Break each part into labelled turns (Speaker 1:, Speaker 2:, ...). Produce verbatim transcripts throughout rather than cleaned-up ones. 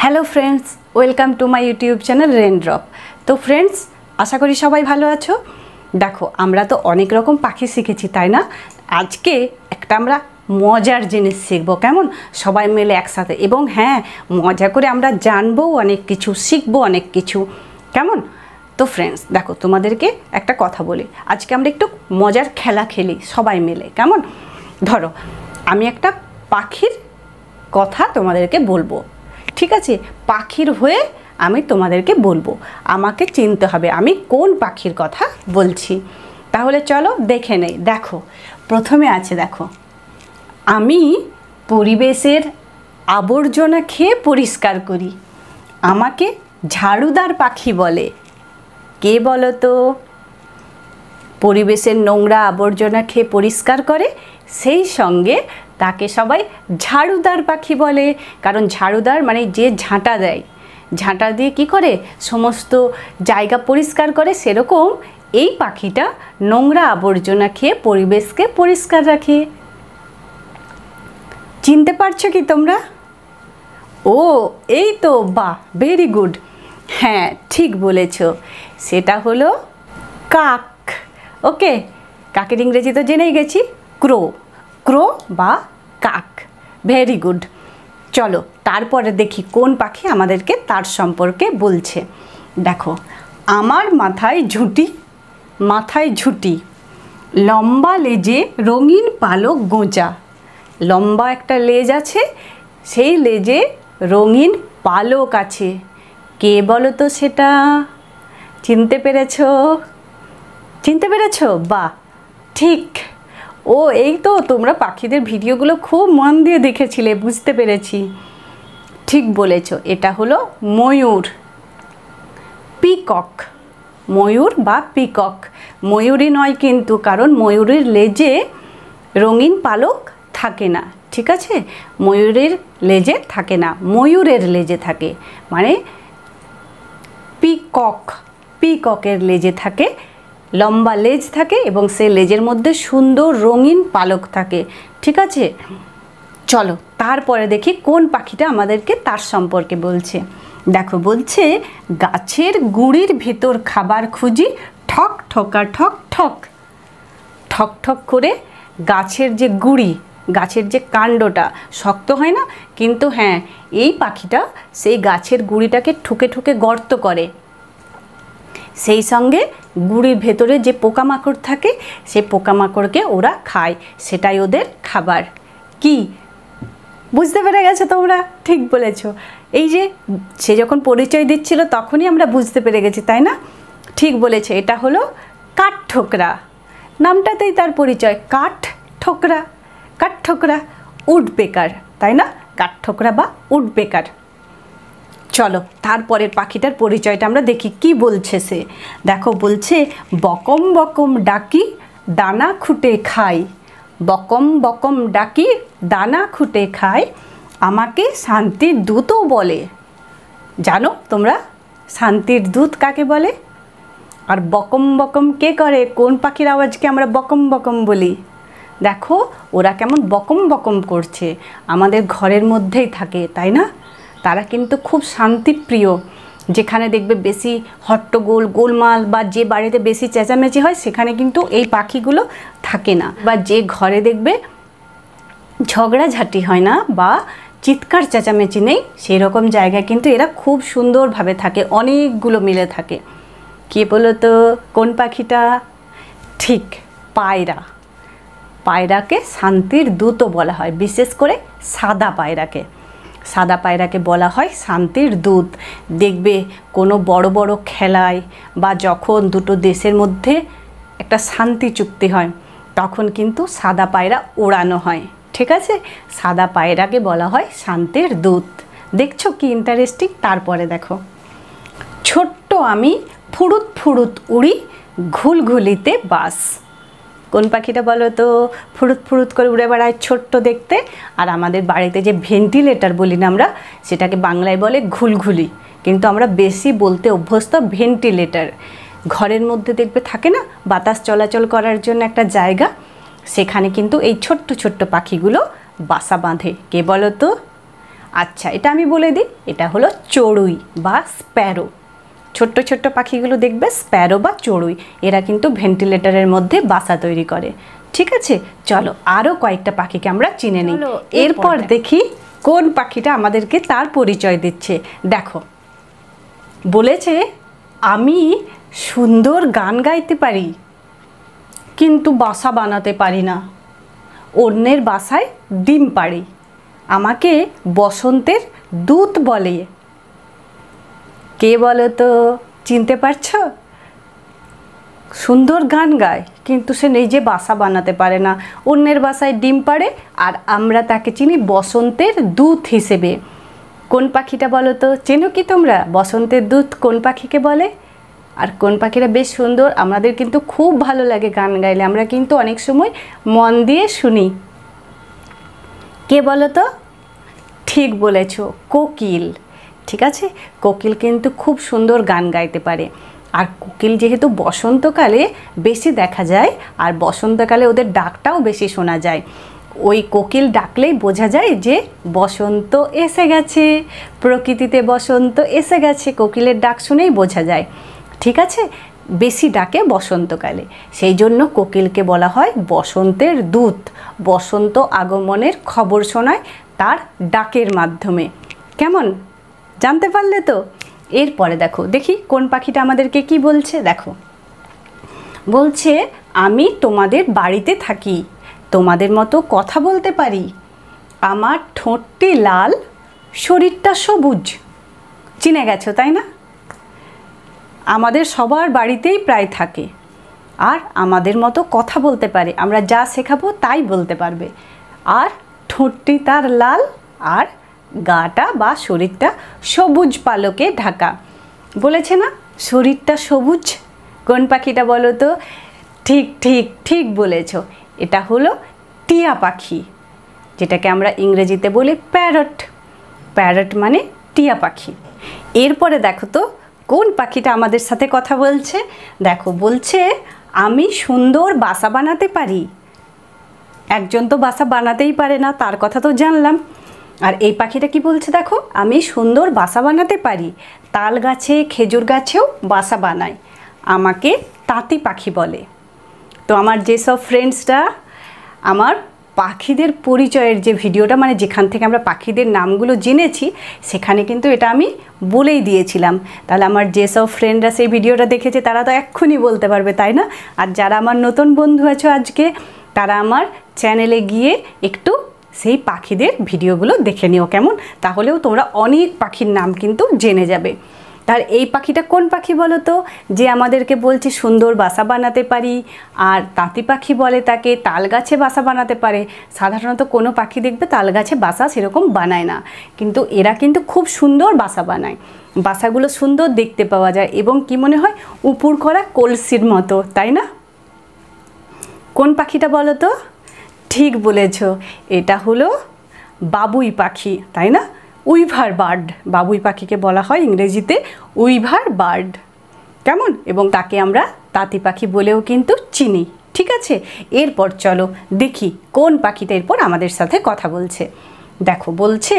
Speaker 1: Hello friends, welcome to my YouTube channel Raindrop. তো friends, আশা করি সবাই ভালো আছো। দেখো, আমরা তো অনেক রকম পাখি শিখেছি, তাই না? আজকে একটা আমরা মজার জিনিস শিখবো, কেমন? সবাই মিলে একসাথে, এবং হ্যাঁ, মজা করে আমরা জানবো অনেক কিছু, শিখবো অনেক কিছু, কেমন? তো ফ্রেন্ডস দেখো, তোমাদেরকে একটা কথা বলি। আজকে আমরা একটু মজার খেলা খেলি সবাই মিলে, কেমন? ধরো, আমি একটা পাখির কথা তোমাদেরকে বলবো, ঠিক আছে? পাখির হয়ে আমি তোমাদেরকে বলবো, আমাকে চিনতে হবে আমি কোন পাখির কথা বলছি। তাহলে চলো দেখে নেই। দেখো, প্রথমে আছে, দেখো, আমি পরিবেশের আবর্জনা খেয়ে পরিষ্কার করি, আমাকে ঝাড়ুদার পাখি বলে। কে বলো তো? পরিবেশের নোংরা আবর্জনা খেয়ে পরিষ্কার করে, সেই সঙ্গে তাকে সবাই ঝাড়ুদার পাখি বলে। কারণ ঝাড়ুদার মানে যে ঝাঁটা দেয়, ঝাঁটা দিয়ে কি করে সমস্ত জায়গা পরিষ্কার করে, সেরকম এই পাখিটা নোংরা আবর্জনা খেয়ে পরিবেশকে পরিষ্কার রাখে। চিনতে পারছো কি তোমরা? ও, এই তো, বাহ, ভেরি গুড। হ্যাঁ, ঠিক বলেছ, সেটা হলো কাক। ওকে, কাকের ইংরেজি তো জেনেই গেছি, ক্রো। ক্রো বা কাক, ভেরি গুড। চলো তারপরে দেখি কোন পাখি আমাদেরকে তার সম্পর্কে বলছে। দেখো, আমার মাথায় ঝুঁটি, মাথায় ঝুঁটি, লম্বা লেজে রঙিন পালক গোঁজা। লম্বা একটা লেজ আছে, সেই লেজে রঙিন পালক আছে। কে বলো তো সেটা? চিনতে পেরেছ? চিনতে পেরেছ? বাহ, ঠিক। ও, এই তো, তোমরা পাখিদের ভিডিওগুলো খুব মন দিয়ে দেখেছিলে, বুঝতে পেরেছি। ঠিক বলেছ, এটা হলো ময়ূর, পিকক। ময়ূর বা পিকক, ময়ূরই নয় কিন্তু, কারণ ময়ূরের লেজে রঙিন পালক থাকে না, ঠিক আছে? ময়ূরের লেজে থাকে না, ময়ূরের লেজে থাকে, মানে পিকক। পিককের লেজে থাকে, লম্বা লেজ থাকে, এবং সেই লেজের মধ্যে সুন্দর রঙিন পালক থাকে, ঠিক আছে? চলো তারপরে দেখি কোন পাখিটা আমাদেরকে তার সম্পর্কে বলছে। দেখো, বলছে, গাছের গুঁড়ির ভেতর খাবার খুঁজি, ঠক ঠকা ঠক ঠক। ঠক ঠক করে গাছের যে গুঁড়ি, গাছের যে কাণ্ডটা শক্ত হয় না, কিন্তু হ্যাঁ, এই পাখিটা সেই গাছের গুঁড়িটাকে ঠুকে ঠুকে গর্ত করে, সেই সঙ্গে গুঁড়ির ভেতরে যে পোকামাকড় থাকে, সেই পোকামাকড়কে ওরা খায়, সেটাই ওদের খাবার। কি বুঝতে পেরে গেছো তোমরা? ঠিক বলেছ। এই যে সে যখন পরিচয় দিচ্ছিল তখনই আমরা বুঝতে পেরে গেছি, তাই না? ঠিক বলেছে, এটা হলো কাঠ ঠোকরা। নামটাতেই তার পরিচয়, কাঠ ঠোকরা। কাঠ ঠোকরা, উড পেকার, তাই না? কাঠ ঠোকরা বা উড পেকার। চলো তারপরের পাখিটার পরিচয়টা আমরা দেখি, কি বলছে সে। দেখো, বলছে, বকম বকম ডাকি, দানা খুঁটে খাই। বকম বকম ডাকি, দানা খুঁটে খাই, আমাকে শান্তির দূতও বলে। জানো তোমরা শান্তির দূত কাকে বলে? আর বকম বকম কে করে? কোন পাখির আওয়াজকে আমরা বকম বকম বলি? দেখো, ওরা কেমন বকম বকম করছে, আমাদের ঘরের মধ্যেই থাকে, তাই না? তারা কিন্তু খুব শান্তিপ্রিয়। যেখানে দেখবে বেশি হট্টগোল, গোলমাল, বা যে বাড়িতে বেশি চেঁচামেচি হয়, সেখানে কিন্তু এই পাখিগুলো থাকে না। বা যে ঘরে দেখবে ঝগড়াঝাটি হয় না বা চিৎকার চেঁচামেচি নেই, সেই রকম জায়গায় কিন্তু এরা খুব সুন্দরভাবে থাকে, অনেকগুলো মিলে থাকে। কে বলো তো কোন পাখিটা? ঠিক, পায়রা। পায়রাকে শান্তির দূতও বলা হয়, বিশেষ করে সাদা পায়রাকে। সাদা পায়রাকে বলা হয় শান্তির দূত। দেখবে কোনো বড় বড় খেলায় বা যখন দুটো দেশের মধ্যে একটা শান্তি চুক্তি হয়, তখন কিন্তু সাদা পায়রা ওড়ানো হয়, ঠিক আছে? সাদা পায়রাকে বলা হয় শান্তির দূত। দেখছো কি ইন্টারেস্টিং? তারপরে দেখো, ছোট্ট আমি ফুরুত ফুরুত উড়ি, ঘুলঘুলিতে বাস। কোন পাখিটা বলো তো? ফুরুত ফুরুত করে উড়ে বেড়ায়, ছোট্ট দেখতে। আর আমাদের বাড়িতে যে ভেন্টিলেটর বলি না আমরা, সেটাকে বাংলায় বলে ঘুলঘুলি, কিন্তু আমরা বেশি বলতে অভ্যস্ত ভেন্টিলেটর। ঘরের মধ্যে দেখবে থাকে না বাতাস চলাচল করার জন্য একটা জায়গা, সেখানে কিন্তু এই ছোট্ট ছোট্ট পাখিগুলো বাসা বাঁধে। কে বলো তো? আচ্ছা, এটা আমি বলে দিই, এটা হলো চড়ুই বা স্প্যারো। ছোট্ট ছোট্ট পাখিগুলো দেখবে স্প্যারো বা চড়ুই, এরা কিন্তু ভেন্টিলেটরের মধ্যে বাসা তৈরি করে। ঠিক আছে, চলো আরও কয়েকটা পাখিকে আমরা চিনে নিই। এরপর দেখি কোন পাখিটা আমাদেরকে তার পরিচয় দিচ্ছে। দেখো, বলেছে আমি সুন্দর গান গাইতে পারি কিন্তু বাসা বানাতে পারি না, অন্যের বাসায় ডিম পাড়ি, আমাকে বসন্তের দূত বলে। কে বলো তো, চিনতে পারছো? সুন্দর গান গায় কিন্তু সে নিজে বাসা বানাতে পারে না, অন্যের বাসায় ডিম পাড়ে, আর আমরা তাকে চিনি বসন্তের দূত হিসেবে। কোন পাখিটা বলো তো? চেনো কি তোমরা বসন্তের দূত কোন পাখিকে বলে? আর কোন পাখিটা বেশ সুন্দর, আমাদের কিন্তু খুব ভালো লাগে গান গাইলে, আমরা কিন্তু অনেক সময় মন দিয়ে শুনি। কে বলো তো? ঠিক বলেছ, কোকিল। ঠিক আছে, কোকিল কিন্তু খুব সুন্দর গান গাইতে পারে। আর কোকিল যেহেতু বসন্তকালে বেশি দেখা যায়, আর বসন্তকালে ওদের ডাকটাও বেশি শোনা যায়, ওই কোকিল ডাকলেই বোঝা যায় যে বসন্ত এসে গেছে, প্রকৃতিতে বসন্ত এসে গেছে, কোকিলের ডাক শুনেই বোঝা যায়। ঠিক আছে, বেশি ডাকে বসন্তকালে, সেই জন্য কোকিলকে বলা হয় বসন্তের দূত। বসন্ত আগমনের খবর শোনায় তার ডাকের মাধ্যমে। কেমন, জানতে পারলে তো? এরপরে দেখো, দেখি কোন পাখিটা আমাদেরকে কি বলছে। দেখো, বলছে আমি তোমাদের বাড়িতে থাকি, তোমাদের মতো কথা বলতে পারি, আমার ঠোঁটটি লাল, শরীরটা সবুজ। চিনে গেছো তাই না? আমাদের সবার বাড়িতেই প্রায় থাকে, আর আমাদের মতো কথা বলতে পারে, আমরা যা শেখাবো তাই বলতে পারবে, আর ঠোঁটটি তার লাল, আর গাটা বা শরীরটা সবুজ পালকে ঢাকা। বলেছে না শরীরটা সবুজ? কোন পাখিটা বলো তো? ঠিক ঠিক ঠিক বলেছ, এটা হলো টিয়া পাখি, যেটাকে আমরা ইংরেজিতে বলি প্যারট। প্যারট মানে টিয়া পাখি। এরপরে দেখো তো কোন পাখিটা আমাদের সাথে কথা বলছে। দেখো, বলছে আমি সুন্দর বাসা বানাতে পারি। একজন তো বাসা বানাতেই পারে না, তার কথা তো জানলাম। আর এই পাখিটা কি বলছে দেখো, আমি সুন্দর বাসা বানাতে পারি, তাল গাছে খেজুর গাছেও বাসা বানাই, আমাকে তাঁতি পাখি বলে। তো আমার যেসব ফ্রেন্ডসরা আমার পাখিদের পরিচয়ের যে ভিডিওটা, মানে যেখান থেকে আমরা পাখিদের নামগুলো জেনেছি, সেখানে কিন্তু এটা আমি বলেই দিয়েছিলাম। তাহলে আমার যেসব ফ্রেন্ডরা সেই ভিডিওটা দেখেছে তারা তো এক্ষুনি বলতে পারবে, তাই না? আর যারা আমার নতুন বন্ধু আছো আজকে, তারা আমার চ্যানেলে গিয়ে একটু সেই পাখিদের ভিডিওগুলো দেখে নিও, কেমন? তাহলেও তোমরা অনেক পাখির নাম কিন্তু জেনে যাবে। তার এই পাখিটা কোন পাখি বলো তো, যে আমাদেরকে বলছে সুন্দর বাসা বানাতে পারি, আর তাঁতি পাখি বলে তাকে, তাল গাছে বাসা বানাতে পারে। সাধারণত কোনো পাখি দেখবে তাল গাছে বাসা সেরকম বানায় না, কিন্তু এরা কিন্তু খুব সুন্দর বাসা বানায়, বাসাগুলো সুন্দর দেখতে পাওয়া যায়, এবং কি মনে হয় উপুর করা কলসির মতো, তাই না? কোন পাখিটা বলো তো? ঠিক বলেছ, এটা হলো বাবুই পাখি, তাই না? উইভার বার্ড, বাবুই পাখিকে বলা হয় ইংরেজিতে উইভার বার্ড। কেমন? এবং তাকে আমরা তাঁতি পাখি বলেও কিন্তু চিনি। ঠিক আছে, এরপর চলো দেখি কোন পাখিটা এরপর আমাদের সাথে কথা বলছে। দেখো, বলছে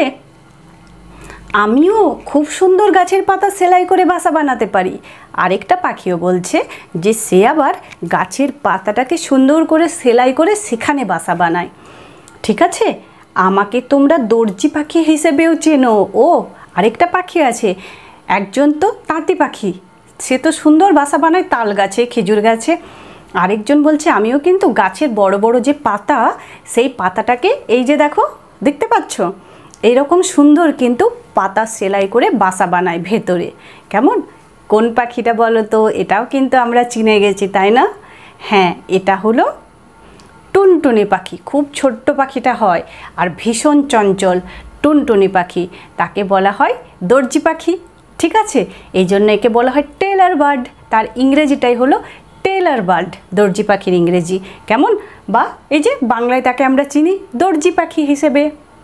Speaker 1: আমিও খুব সুন্দর গাছের পাতা সেলাই করে বাসা বানাতে পারি। আরেকটা পাখিও বলছে যে সে আবার গাছের পাতাটাকে সুন্দর করে সেলাই করে সেখানে বাসা বানায়। ঠিক আছে, আমাকে তোমরা দর্জি পাখি হিসেবেও চেনো। ও আরেকটা পাখি আছে, একজন তো তাঁতি পাখি, সে তো সুন্দর বাসা বানায় তাল গাছে খেজুর গাছে। আরেকজন বলছে আমিও কিন্তু গাছের বড় বড় যে পাতা, সেই পাতাটাকে এই যে দেখো, দেখতে পাচ্ছ, এইরকম সুন্দর কিন্তু পাতা সেলাই করে বাসা বানায় ভেতরে। কেমন? কোন পাখিটা বলো তো? এটাও কিন্তু আমরা চিনে গেছি, তাই না? হ্যাঁ, এটা হলো টুনটুনি পাখি। খুব ছোট্ট পাখিটা হয় আর ভীষণ চঞ্চল, টুনটুনি পাখি, তাকে বলা হয় দর্জি পাখি। ঠিক আছে, এই জন্য একে বলা হয় টেলার বার্ড। তার ইংরেজিটাই হলো টেলার বার্ড, দর্জি পাখির ইংরেজি। কেমন? বা এই যে বাংলায় তাকে আমরা চিনি দর্জি পাখি হিসেবে।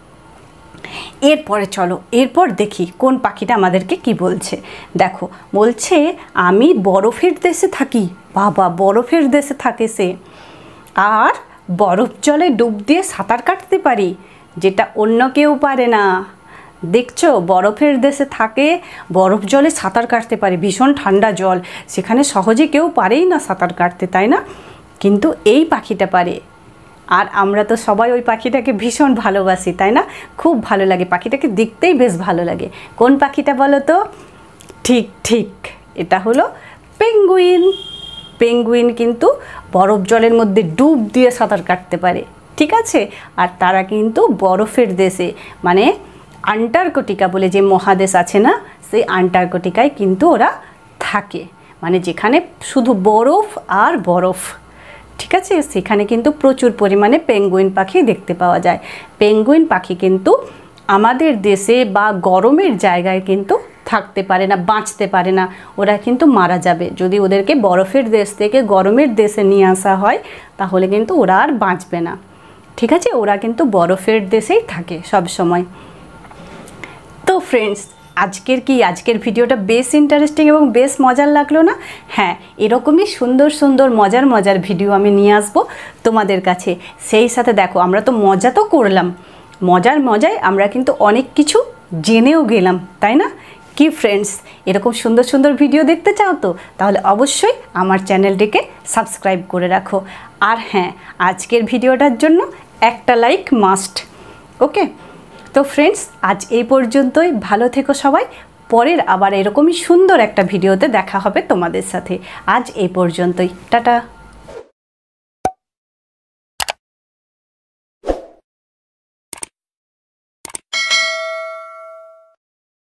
Speaker 1: এরপরে চলো এরপর দেখি কোন পাখিটা আমাদেরকে কি বলছে। দেখো, বলছে আমি বরফের দেশে থাকি। বাবা, বরফের দেশে থাকে সে, আর বরফ জলে ডুব দিয়ে সাঁতার কাটতে পারি, যেটা অন্য কেউ পারে না। দেখছো বরফের দেশে থাকে, বরফ জলে সাঁতার কাটতে পারে, ভীষণ ঠান্ডা জল, সেখানে সহজে কেউ পারেই না সাঁতার কাটতে, তাই না? কিন্তু এই পাখিটা পারে। আর আমরা তো সবাই ওই পাখিটাকে ভীষণ ভালোবাসি, তাই না? খুব ভালো লাগে, পাখিটাকে দেখতেই বেশ ভালো লাগে। কোন পাখিটা বলো তো? ঠিক ঠিক, এটা হলো পেঙ্গুইন। পেঙ্গুইন কিন্তু বরফ জলের মধ্যে ডুব দিয়ে সাঁতার কাটতে পারে, ঠিক আছে? আর তারা কিন্তু বরফের দেশে, মানে আন্টার্কটিকা বলে যে মহাদেশ আছে না, সেই আন্টার্কটিকায় কিন্তু ওরা থাকে, মানে যেখানে শুধু বরফ আর বরফ, ঠিক আছে? সেখানে কিন্তু প্রচুর পরিমাণে পেঙ্গুইন পাখি দেখতে পাওয়া যায়। পেঙ্গুইন পাখি কিন্তু আমাদের দেশে বা গরমের জায়গায় কিন্তু থাকতে পারে না, বাঁচতে পারে না, ওরা কিন্তু মারা যাবে। যদি ওদেরকে বরফের দেশ থেকে গরমের দেশে নিয়ে আসা হয় তাহলে কিন্তু ওরা আর বাঁচবে না, ঠিক আছে? ওরা কিন্তু বরফের দেশেই থাকে সব সময়। তো ফ্রেন্ডস, আজকের কি আজকের ভিডিওটা বেশ ইন্টারেস্টিং এবং বেশ মজার লাগলো না? হ্যাঁ, এরকমই সুন্দর সুন্দর মজার মজার ভিডিও আমি নিয়ে আসবো তোমাদের কাছে। সেই সাথে দেখো, আমরা তো মজা তো করলাম, মজার মজায় আমরা কিন্তু অনেক কিছু জেনেও গেলাম, তাই না? কি ফ্রেন্ডস, এরকম সুন্দর সুন্দর ভিডিও দেখতে চাও তো? তাহলে অবশ্যই আমার চ্যানেলটিকে সাবস্ক্রাইব করে রাখো। আর হ্যাঁ, আজকের ভিডিওটার জন্য একটা লাইক মাস্ট, ওকে? তো ফ্রেন্ডস, আজ এই পর্যন্তই। ভালো থেকো সবাই। পরের আবার এরকমই সুন্দর একটা ভিডিওতে দেখা হবে তোমাদের সাথে। আজ এই পর্যন্তই, টাটা।